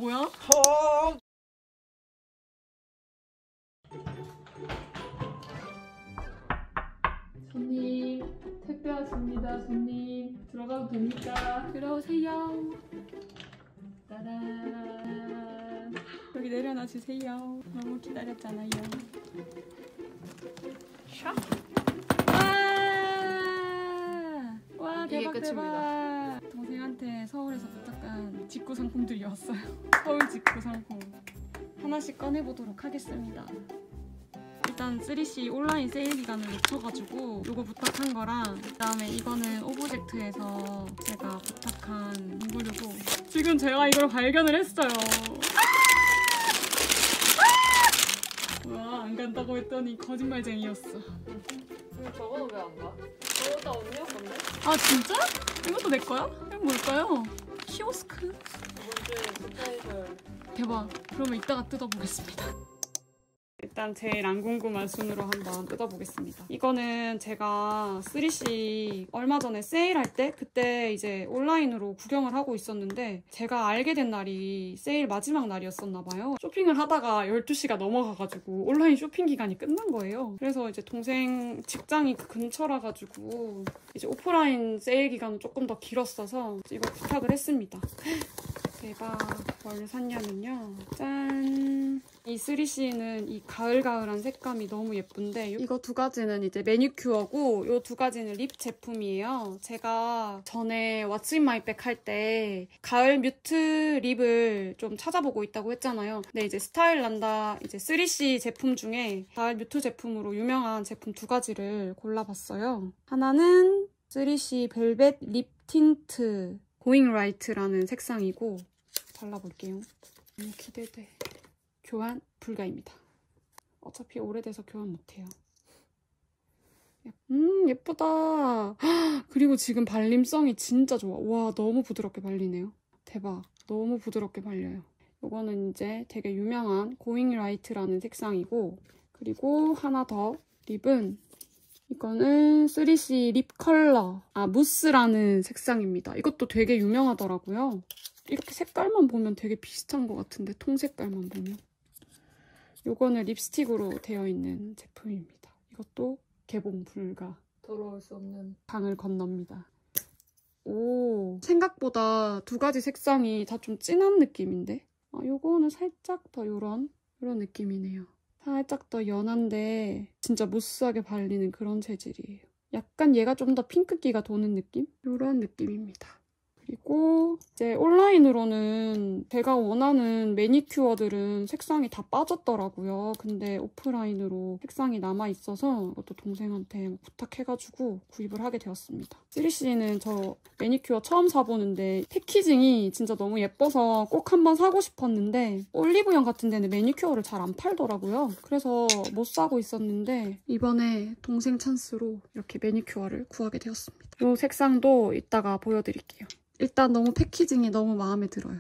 뭐야? 손님, 택배 왔습니다. 손님, 들어가도 됩니까? 들어오세요. 따란. 여기 내려놔 주세요. 너무 기다렸잖아요. 샤. 와, 대박 대박. 동생한테 서울에서 부탁한 직구 상품들이 왔어요. 서울 직구 상품. 하나씩 꺼내보도록 하겠습니다. 일단 3C 온라인 세일 기간을 놓쳐가지고 이거 부탁한 거랑 그다음에 이거는 오브젝트에서 제가 부탁한 이거려고 지금 제가 이걸 발견을 했어요. 와, 안 간다고 했더니 거짓말쟁이였어. 저거는 왜 안 가? 저거 다 언니 건데? 아 진짜? 이것도 내 거야? 이건 뭘까요? 키오스크? 이번 주에 스페셜. 대박. 그러면 이따가 뜯어보겠습니다. 일단 제일 안 궁금한 순으로 한번 뜯어보겠습니다. 이거는 제가 3C 얼마 전에 세일할 때 그때 이제 온라인으로 구경을 하고 있었는데 제가 알게 된 날이 세일 마지막 날이었었나 봐요. 쇼핑을 하다가 12시가 넘어가가지고 온라인 쇼핑 기간이 끝난 거예요. 그래서 이제 동생 직장이 그 근처라 가지고 이제 오프라인 세일 기간은 조금 더 길었어서 이거 부탁을 했습니다. 대박. 뭘 샀냐면요. 짠! 이 3C는 이 가을가을한 색감이 너무 예쁜데 이거 두 가지는 이제 매니큐어고 이 두 가지는 립 제품이에요. 제가 전에 What's in my bag 할 때 가을 뮤트 립을 좀 찾아보고 있다고 했잖아요. 근데 이제 스타일난다 이제 3C 제품 중에 가을 뮤트 제품으로 유명한 제품 두 가지를 골라봤어요. 하나는 3C 벨벳 립 틴트 Going Right라는 색상이고 발라볼게요. 너무 기대돼. 교환 불가입니다. 어차피 오래돼서 교환 못해요. 예쁘다. 그리고 지금 발림성이 진짜 좋아. 와, 너무 부드럽게 발리네요. 대박. 너무 부드럽게 발려요. 이거는 이제 되게 유명한 Going Right라는 색상이고 그리고 하나 더 립은 이거는 3C 립 컬러 무스라는 색상입니다. 이것도 되게 유명하더라고요. 이렇게 색깔만 보면 되게 비슷한 것 같은데 통 색깔만 보면 이거는 립스틱으로 되어 있는 제품입니다. 이것도 개봉 불가. 돌아올 수 없는 강을 건넙니다. 오, 생각보다 두 가지 색상이 다 좀 진한 느낌인데 이거는 살짝 더 이런 느낌이네요. 살짝 더 연한데 진짜 무스하게 발리는 그런 재질이에요. 약간 얘가 좀 더 핑크기가 도는 느낌? 이런 느낌입니다. 그리고 이제 온라인으로는 제가 원하는 매니큐어들은 색상이 다 빠졌더라고요. 근데 오프라인으로 색상이 남아있어서 이것도 동생한테 부탁해가지고 구입을 하게 되었습니다. 3C는 저 매니큐어 처음 사보는데 패키징이 진짜 너무 예뻐서 꼭 한번 사고 싶었는데 올리브영 같은 데는 매니큐어를 잘 안 팔더라고요. 그래서 못 사고 있었는데 이번에 동생 찬스로 이렇게 매니큐어를 구하게 되었습니다. 이 색상도 이따가 보여드릴게요. 일단 너무 패키징이 너무 마음에 들어요.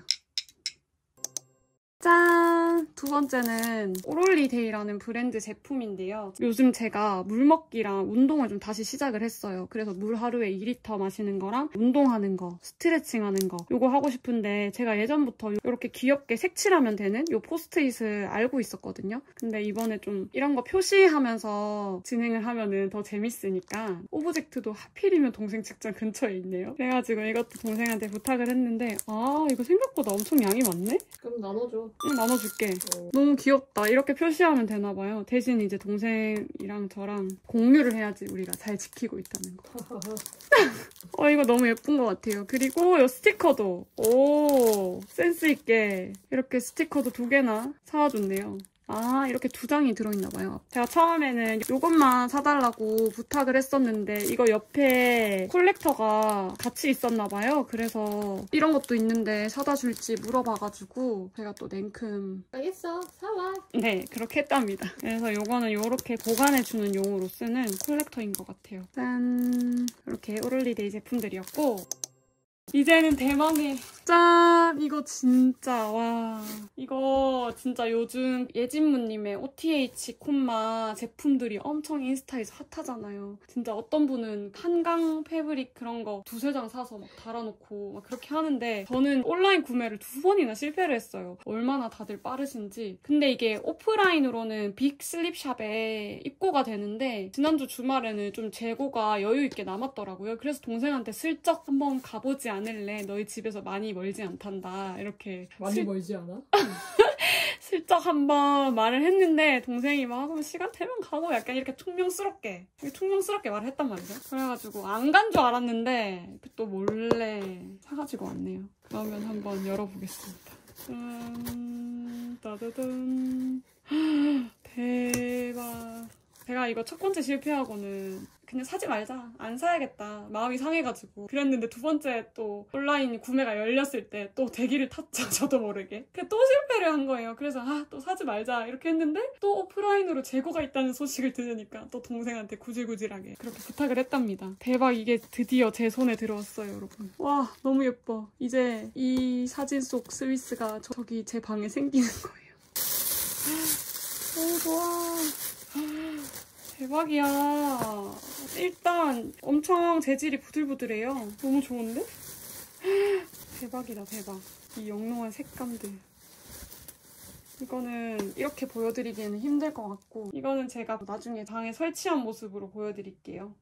짠! 두 번째는 오롤리데이라는 브랜드 제품인데요. 요즘 제가 물 먹기랑 운동을 좀 다시 시작을 했어요. 그래서 물 하루에 2리터 마시는 거랑 운동하는 거, 스트레칭하는 거 이거 하고 싶은데 제가 예전부터 이렇게 귀엽게 색칠하면 되는 이 포스트잇을 알고 있었거든요. 근데 이번에 좀 이런 거 표시하면서 진행을 하면은 더 재밌으니까 오브젝트도 하필이면 동생 직장 근처에 있네요. 그래가지고 이것도 동생한테 부탁을 했는데 이거 생각보다 엄청 양이 많네? 그럼 나눠줘. 응, 나눠줄게. 너무 귀엽다. 이렇게 표시하면 되나봐요. 대신 이제 동생이랑 저랑 공유를 해야지 우리가 잘 지키고 있다는 거. 이거 너무 예쁜 것 같아요. 그리고 이 스티커도 센스 있게 이렇게 스티커도 2개나 사와줬네요. 이렇게 2장이 들어있나 봐요. 제가 처음에는 이것만 사달라고 부탁을 했었는데 이거 옆에 콜렉터가 같이 있었나 봐요. 그래서 이런 것도 있는데 사다 줄지 물어봐가지고 제가 또 냉큼 알겠어, 사와. 네, 그렇게 했답니다. 그래서 이거는 이렇게 보관해주는 용으로 쓰는 콜렉터인 것 같아요. 짠! 이렇게 오롤리데이 제품들이었고 이제는 대망의 짠! 이거 진짜 와 이거 진짜 요즘 예진무님의 OTH 콤마 제품들이 엄청 인스타에서 핫하잖아요. 진짜 어떤 분은 한강 패브릭 그런 거 두세 장 사서 막 달아놓고 막 그렇게 하는데 저는 온라인 구매를 2번이나 실패를 했어요. 얼마나 다들 빠르신지. 근데 이게 오프라인으로는 빅 슬립샵에 입고가 되는데 지난주 주말에는 좀 재고가 여유 있게 남았더라고요. 그래서 동생한테 슬쩍 한번 가보지 않을래? 너희 집에서 많이 멀지 않단다. 이렇게 많이 멀지 않아? 슬쩍 한번 말을 했는데 동생이 막 그럼 시간 되면 가고 약간 이렇게 퉁명스럽게 말을 했단 말이죠. 그래가지고 안 간 줄 알았는데 또 몰래 사가지고 왔네요. 그러면 한번 열어보겠습니다. 따다단 대박. 제가 이거 첫 번째 실패하고는 그냥 사지 말자, 안 사야겠다 마음이 상해가지고 그랬는데 두 번째 또 온라인 구매가 열렸을 때 또 대기를 탔죠. 저도 모르게. 또 실패를 한 거예요. 그래서 또 사지 말자 이렇게 했는데 또 오프라인으로 재고가 있다는 소식을 들으니까 또 동생한테 구질구질하게 그렇게 부탁을 했답니다. 대박. 이게 드디어 제 손에 들어왔어요 여러분. 와 너무 예뻐. 이제 이 사진 속 스위스가 저기 제 방에 생기는 거예요. 너무 좋아. 대박이야. 일단 엄청 재질이 부들부들해요. 너무 좋은데? 대박이다 대박. 이 영롱한 색감들. 이거는 이렇게 보여드리기에는 힘들 것 같고 이거는 제가 나중에 방에 설치한 모습으로 보여드릴게요.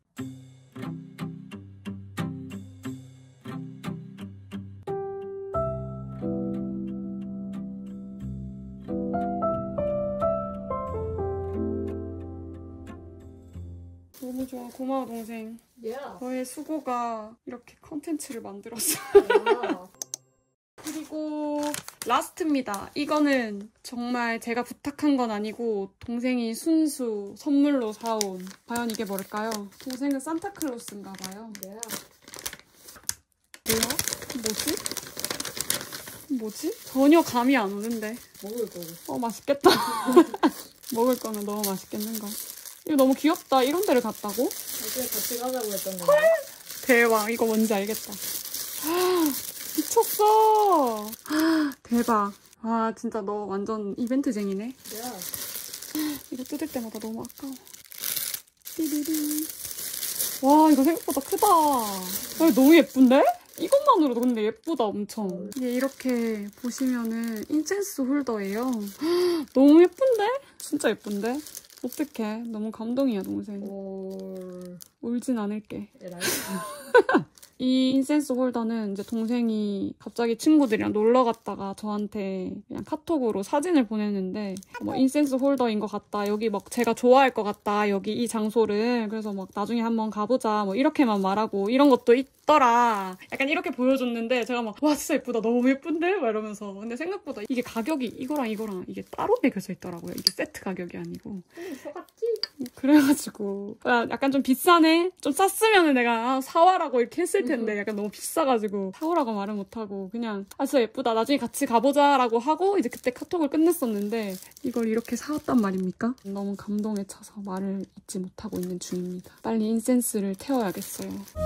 너무 좋아. 고마워 동생. 너의 수고가 이렇게 컨텐츠를 만들었어. 그리고 라스트입니다. 이거는 정말 제가 부탁한 건 아니고 동생이 순수 선물로 사온. 과연 이게 뭘까요? 동생은 산타클로스인가 봐요. 뭐야? 뭐지? 전혀 감이 안 오는데. 먹을 거고. 맛있겠다. 먹을 거면 너무 맛있겠는걸. 이거 너무 귀엽다. 이런 데를 갔다고? 어제 같이 가자고 했던 건데. 대박. 이거 뭔지 알겠다. 미쳤어. 대박. 와 진짜 너 완전 이벤트쟁이네. 야. 이거 뜯을 때마다 너무 아까워. 띠리리. 와 이거 생각보다 크다. 너무 예쁜데? 이것만으로도 근데 예쁘다 엄청. 이게 이렇게 보시면은 인센스 홀더예요. 너무 예쁜데? 진짜 예쁜데? 어떡해. 너무 감동이야 동생. 울진 않을게. 이 인센스 홀더는 이제 동생이 갑자기 친구들이랑 놀러 갔다가 저한테 그냥 카톡으로 사진을 보냈는데 뭐 인센스 홀더인 것 같다. 여기 막 제가 좋아할 것 같다. 여기 이 장소를. 그래서 막 나중에 한번 가보자. 뭐 이렇게만 말하고 이런 것도 있더라. 약간 이렇게 보여줬는데 제가 막 와 진짜 예쁘다. 너무 예쁜데? 막 이러면서. 근데 생각보다 이게 가격이 이거랑 이게 따로 매겨져 있더라고요. 이게 세트 가격이 아니고. 속았지? 그래가지고 약간 좀 비싸네? 좀 쌌으면 내가 사와라고 이렇게 했을 텐데 약간 너무 비싸가지고 사오라고 말을 못하고 그냥 진짜 예쁘다. 나중에 같이 가보자 라고 하고 이제 그때 카톡을 끝냈었는데 이걸 이렇게 사왔단 말입니까? 너무 감동에 차서 말을 잇지 못하고 있는 중입니다. 빨리 인센스를 태워야겠어요.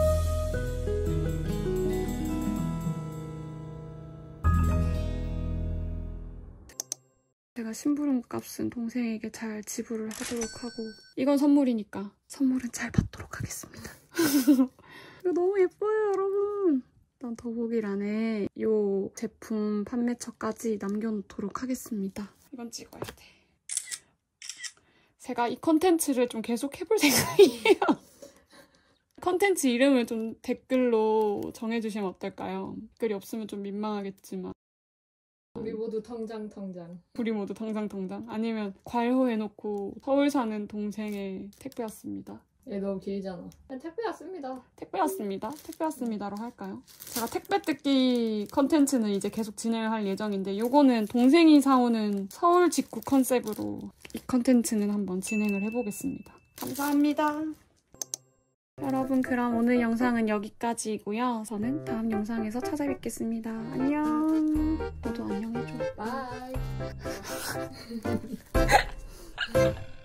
제가 심부름 값은 동생에게 잘 지불을 하도록 하고 이건 선물이니까 선물은 잘 받도록 하겠습니다. 이거 너무 예뻐요 여러분. 일단 더보기란에 이 제품 판매처까지 남겨놓도록 하겠습니다. 이건 찍어야 돼. 제가 이 컨텐츠를 좀 계속 해볼 생각이에요. 컨텐츠 이름을 좀 댓글로 정해주시면 어떨까요? 댓글이 없으면 좀 민망하겠지만 우리 모두 텅장. 우리 모두 텅장. 아니면 괄호해놓고 서울 사는 동생의 택배 왔습니다. 얘 너무 길잖아. 택배 왔습니다. 택배 왔습니다로 할까요? 제가 택배 뜯기 컨텐츠는 이제 계속 진행을 할 예정인데 요거는 동생이 사오는 서울 직구 컨셉으로 이 컨텐츠는 한번 진행을 해보겠습니다. 감사합니다. 여러분 그럼 오늘 영상은 여기까지이고요. 저는 다음 영상에서 찾아뵙겠습니다. 안녕. 너도 안녕해줘. 바이.